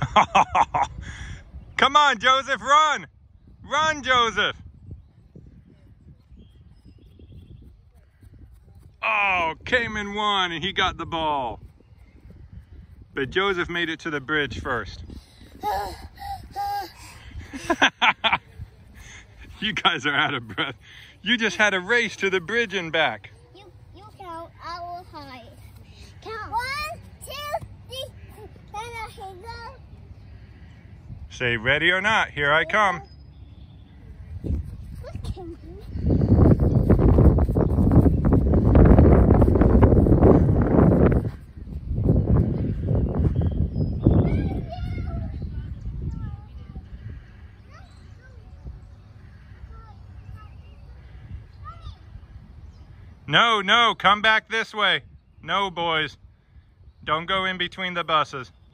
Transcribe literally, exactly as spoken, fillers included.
Come on, Joseph, run! Run, Joseph! Oh, Cayman won and he got the ball. But Joseph made it to the bridge first. You guys are out of breath. You just had a race to the bridge and back. You, you count, I will hide. Count. One, two, three, then I can go. Say ready or not, here I come. Look at me. No, no, come back this way. No, boys. Don't go in between the buses.